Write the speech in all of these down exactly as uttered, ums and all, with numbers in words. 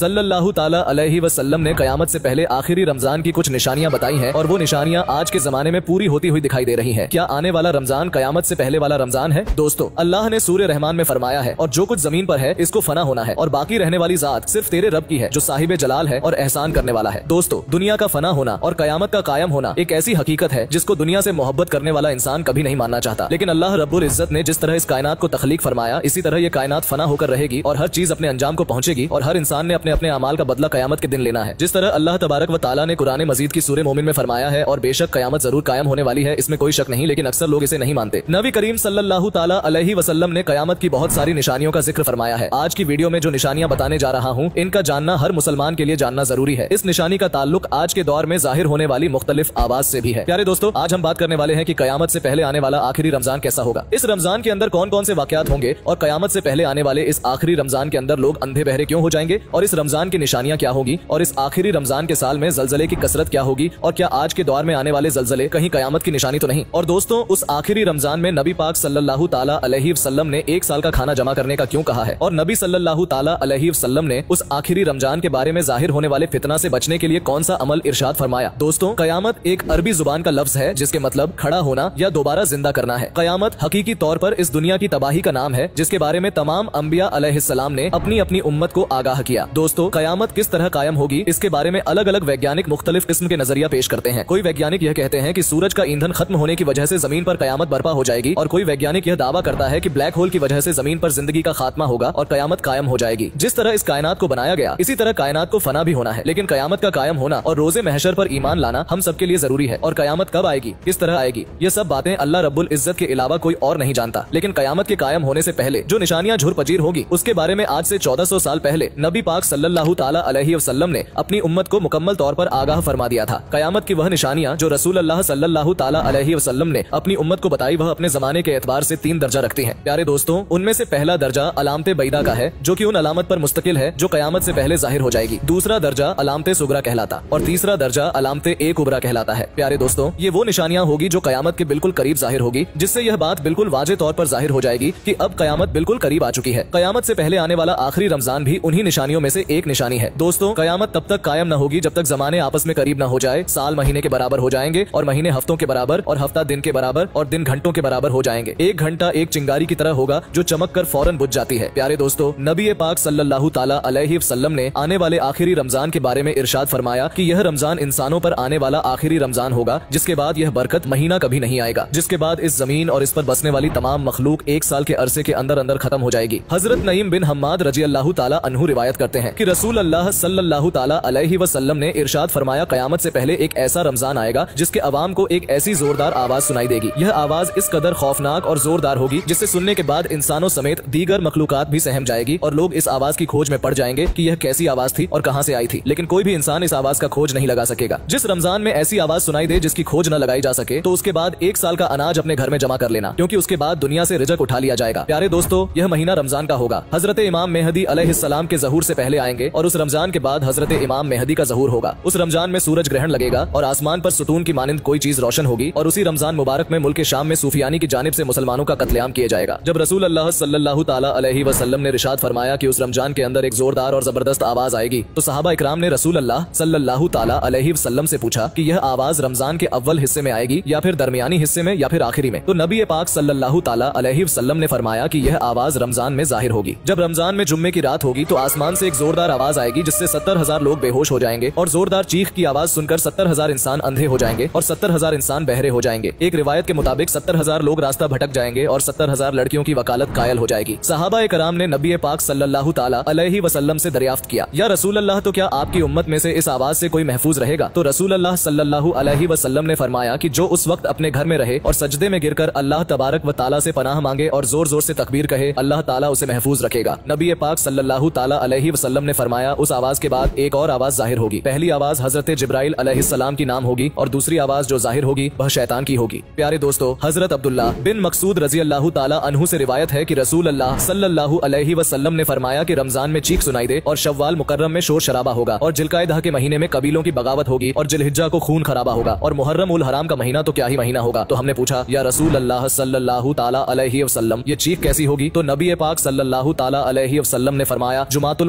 सल्लल्लाहु ताला अलैहि वसल्लम ने कयामत से पहले आखिरी रमजान की कुछ निशानियां बताई हैं और वो निशानियां आज के जमाने में पूरी होती हुई दिखाई दे रही हैं। क्या आने वाला रमजान कयामत से पहले वाला रमजान है? दोस्तों, अल्लाह ने सूरह रहमान में फरमाया है, और जो कुछ जमीन पर है इसको फना होना है और बाकी रहने वाली जात सिर्फ तेरे रब की है जो साहिब जलाल है और एहसान करने वाला है। दोस्तों, दुनिया का फना होना और कयामत का कायम होना एक ऐसी हकीकत है जिसको दुनिया से मोहब्बत करने वाला इंसान कभी नहीं मानना चाहता। लेकिन अल्लाह रब्बुल इज्जत ने जिस तरह इस कायनात को तख्लीक फरमाया, इसी तरह ये कायनात फना होकर रहेगी और हर चीज अपने अंजाम को पहुंचेगी और हर इंसान ने अपने अपने अमाल का बदला कयामत के दिन लेना है। जिस तरह अल्लाह तबारक व ताला ने कुरान मजीद की सूरह मोमिन में फरमाया है, और बेशक कयामत जरूर कायम होने वाली है, इसमें कोई शक नहीं, लेकिन अक्सर लोग इसे नहीं मानते। नबी करीम सल्लल्लाहु ताला अलैहि वसल्लम ने कयामत की बहुत सारी निशानियों का जिक्र फरमाया है। आज की वीडियो में जो निशानियां बताने जा रहा हूं, इनका जानना हर मुसलमान के लिए जानना जरूरी है। इस निशानी का ताल्लुक आज के दौर में जाहिर होने वाली मुख्तलिफ आवाज से भी है। प्यारे दोस्तों, आज हम बात करने वाले हैं कि कयामत से पहले आने वाला आखिरी रमजान कैसा होगा। इस रमजान के अंदर कौन कौन से वाकयात होंगे और कयामत से पहले आने वाले इस आखिरी रमजान के अंदर लोग अंधे बहरे क्यों हो जाएंगे, और इस रमजान की निशानियां क्या होगी, और इस आखिरी रमजान के साल में जलजले की कसरत क्या होगी, और क्या आज के दौर में आने वाले जलजले कहीं कयामत की निशानी तो नहीं। और दोस्तों, उस आखिरी रमजान में नबी पाक सल्लल्लाहु ताला अलैहि वसल्लम ने एक साल का खाना जमा करने का क्यों कहा है, और नबी सल्लल्लाहु ताला अलैहि वसल्लम ने उस आखिरी रमजान के बारे में जाहिर होने वाले फितना से बचने के लिए कौन सा अमल इरशाद फरमाया। दोस्तों, कयामत एक अरबी जुबान का लफ्ज है जिसके मतलब खड़ा होना या दोबारा जिंदा करना है। कयामत हकीकी तौर पर इस दुनिया की तबाही का नाम है जिसके बारे में तमाम अंबिया अलैहिस्सलाम ने अपनी अपनी उम्मत को आगाह किया। दोस्तों, कयामत किस तरह कायम होगी, इसके बारे में अलग अलग वैज्ञानिक मुख्तलिफ किस्म के नजरिया पेश करते हैं। कोई वैज्ञानिक यह कहते हैं कि सूरज का ईंधन खत्म होने की वजह से जमीन पर कयामत बर्पा हो जाएगी, और कोई वैज्ञानिक यह दावा करता है कि ब्लैक होल की वजह से जमीन पर जिंदगी का खात्मा होगा और कयामत कायम हो जाएगी। जिस तरह इस कायनात को बनाया गया, इसी तरह कायनात को फना भी होना है, लेकिन कयामत का कायम होना और रोजे महशर पर ईमान लाना हम सबके लिए जरूरी है। और कयामत कब आएगी, किस तरह आएगी, ये सब बातें अल्लाह रब्बुल इज्जत के अलावा कोई और नहीं जानता। लेकिन कयामत के कायम होने से पहले जो निशानियां झुर पजीर होगी, उसके बारे में आज से चौदह सौ साल पहले नबी पाक सल्लल्लाहु ताला अलैहि वसल्लम ने अपनी उम्मत को मुकम्मल तौर पर आगाह फरमा दिया था। कयामत की वह निशानियां जो रसूल अल्लाह सल्लल्लाहु ताला अलैहि वसल्लम ने अपनी उम्मत को बताई, वह अपने जमाने के एतबार से तीन दर्जा रखती हैं। प्यारे दोस्तों, उनमें से पहला दर्जा अलामते बैदा का है, जो कि उन अलामत पर मुस्तकिल है जो कयामत से पहले जाहिर हो जाएगी। दूसरा दर्जा अलामते सुगरा कहलाता और तीसरा दर्जा अलामते ए कुबरा कहलाता है। प्यारे दोस्तों, ये वो निशानियां होगी जो कयामत के बिल्कुल करीब जाहिर होगी, जिससे यह बात बिल्कुल वाजे तौर पर जाहिर हो जाएगी कि अब कयामत बिल्कुल करीब आ चुकी है। कयामत से पहले आने वाला आखिरी रमजान भी उन्हीं निशानियों में से एक निशानी है। दोस्तों, कयामत तब तक कायम न होगी जब तक जमाने आपस में करीब न हो जाए। साल महीने के बराबर हो जाएंगे और महीने हफ्तों के बराबर और हफ्ता दिन के बराबर और दिन घंटों के बराबर हो जाएंगे। एक घंटा एक चिंगारी की तरह होगा जो चमक कर फौरन बुझ जाती है। प्यारे दोस्तों, नबी पाक सल्लल्लाहु ताला अलैहि वसल्लम ने आने वाले आखिरी रमजान के बारे में इरशाद फरमाया कि यह रमजान इंसानों पर आने वाला आखिरी रमजान होगा, जिसके बाद यह बरकत महीना कभी नहीं आएगा, जिसके बाद इस जमीन और इस पर बसने वाली तमाम मखलूक एक साल के अरसे के अंदर अंदर खत्म हो जाएगी। हजरत नईम बिन हम्माद रजी अल्लाह ताला अन्हु रिवायत करते हैं कि रसूल अल्लाह सल्लल्लाहु ताला अलैहि वसल्लम ने इरशाद फरमाया, कयामत से पहले एक ऐसा रमजान आएगा जिसके अवाम को एक ऐसी जोरदार आवाज सुनाई देगी। यह आवाज इस कदर खौफनाक और जोरदार होगी जिससे सुनने के बाद इंसानों समेत दीगर मखलूकात भी सहम जाएगी और लोग इस आवाज की खोज में पड़ जाएंगे कि यह कैसी आवाज थी और कहां से आई थी। लेकिन कोई भी इंसान इस आवाज का खोज नहीं लगा सकेगा। जिस रमजान में ऐसी आवाज सुनाई दे जिसकी खोज न लगाई जा सके, तो उसके बाद एक साल का अनाज अपने घर में जमा कर लेना, क्योंकि उसके बाद दुनिया से रिजक उठा लिया जाएगा। प्यारे दोस्तों, यह महीना रमजान का होगा। हजरत इमाम मेहदी अलैहिस्सलाम के ज़हूर से पहले आएंगे और उस रमजान के बाद हजरत इमाम मेहदी का ज़हूर होगा। उस रमजान में सूरज ग्रहण लगेगा और आसमान पर सुतून की मानिंद कोई चीज रोशन होगी, और उसी रमजान मुबारक में मुल्क शाम में सूफियानी की जानिब से मुसलमानों का कत्लेआम किया जाएगा। जब रसूल अल्लाह सल्लल्लाहु ताला अलैहि वसल्लम ने इरशाद फरमाया कि उस रमजान के अंदर एक जोरदार और जबरदस्त आवाज आएगी, तो सहाबा इकराम ने रसूल अल्लाह सल्लल्लाहु ताला अलैहि वसल्लम से पूछा कि यह आवाज रमजान के अव्वल हिस्से में आएगी या फिर दरमियानी हिस्से में या फिर आखिरी में। तो नबी पाक सल्लल्लाहु ताला अलैहि वसल्लम ने फरमाया कि यह आवाज रमजान में जाहिर होगी। जब रमजान में जुम्मे की रात होगी तो आसमान से एक जोरदार आवाज आएगी जिससे सत्तर हजार लोग बेहोश हो जाएंगे, और जोरदार चीख की आवाज सुनकर सत्तर हजार इंसान अंधे हो जाएंगे और सत्तर हजार इंसान बहरे हो जाएंगे। एक रिवायत के मुताबिक सत्तर हजार लोग रास्ता भटक जाएंगे और सत्तर हजार लड़कियों की वकालत कायल हो जाएगी। सहाबा कराम ने नबी पाक सल्लल्लाहु ताला अलैहि वसल्लम से दरियाफ्त किया, या रसूल अल्लाह, तो क्या आपकी उम्मत में से इस आवाज से कोई महफूज रहेगा? तो रसूल अल्लाह सल्लल्लाहु अलैहि वसल्लम ने फरमाया कि जो उस वक्त अपने घर में रहे और सजदे में गिरकर अल्लाह तबारक व ताला से पनाह मांगे और जोर जोर से तकबीर कहे, अल्लाह ताला उसे महफूज रखेगा। नबी पाक सल्लल्लाहु ताला अलैहि वसल्लम ने फरमाया, उस आवाज के बाद एक और आवाज जाहिर होगी। पहली आवाज हजरत जिब्राइल अलैहिस्सलाम की नाम होगी और दूसरी आवाज जो जाहिर होगी वह शैतान की होगी। प्यारे दोस्तों, हजरत अब्दुल्ला बिन मकसूद रजी अल्लाह ताला अन्हु से रिवायत है कि रसूल अल्लाह सल्लल्लाहु अलैहि वसल्लम ने फरमाया कि रमजान में चीख सुनाई दे और शव्वाल मुकर्रम में शोर शराबा होगा और जिलकायदा के महीने में कबीलों की बगावत होगी और जिलहिज्जा को खून खराबा होगा और मुहर्रम उल हराम का महीना तो क्या ही महीना होगा। तो हमने पूछा, या रसूल अल्लाह सल्लल्लाहु ताला अलैहि वसल्लम, ये चीख कैसी होगी? तो नबी पाक सल्लल्लाहु ताला अलैहि वसल्लम ने फरमाया, जुमातुल मुबारक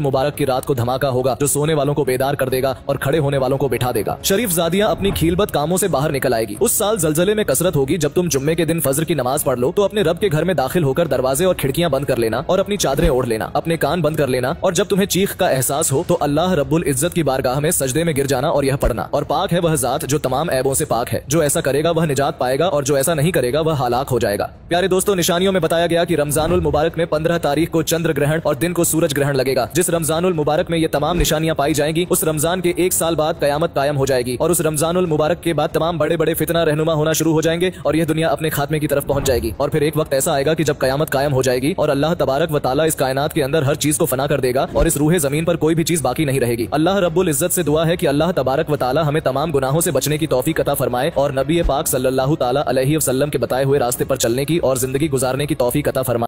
की रात को धमाका होगा जो सोने वालों को बेदार कर देगा और खड़े होने वालों को बिठा देगा। शरीफ जादियां अपनी खीलबत कामों से बाहर निकल आएगी। उस साल जलजले में कसरत होगी जब तुम जुम्मे के दिन फजर की नमाज पढ़ लो तो अपने रब के घर में दाखिल होकर दरवाजे और खिड़कियां बंद कर लेना और अपनी चादरें ओढ़ लेना, अपने कान बंद कर लेना और जब तुम्हें चीख का एहसास हो तो अल्लाह रब्बुल इज्जत की बारगाह में सजदे में गिर जाना और यह पढ़ना। और पाक है वह जात जो तमाम ऐबों से पाक है। जो ऐसा करेगा वह निजात पाएगा और जो ऐसा नहीं करेगा वह हलाक हो जाएगा। प्यारे दोस्तों, निशानियों में बताया गया कि रमजानुल मुबारक में पंद्रह तारीख को चंद्र ग्रहण और दिन को सूरज ग्रहण लगेगा। जिस रमजानुल मुबारक में ये तमाम निशानियां पाई जाएंगी उस रमजान के एक साल बाद कयामत कायम हो जाएगी और उस रमजानुल मुबारक के बाद तमाम बड़े बड़े फितना रहनुमा होना शुरू हो जाएंगे और यह दुनिया अपने खात्मे की तरफ पहुंच जाएगी। और फिर एक वक्त ऐसा आएगा कि जब कयामत कायम हो जाएगी और अल्लाह तबारक व ताला इस कायनात के अंदर हर चीज को फना कर देगा और इस रूहे जमीन पर कोई भी चीज बाकी नहीं रहेगी। अल्लाह रब्बुल इज्जत से दुआ है कि अल्लाह तबारक व ताला हमें तमाम गुनाहों से बचने की तौफीक अता फरमाए और नबी पाक सल्लल्लाहु ताला अलैहि वसल्लम के बताए हुए रास्ते पर चलने की और जिंदगी गुजारने की तौफीक अता फरमाए।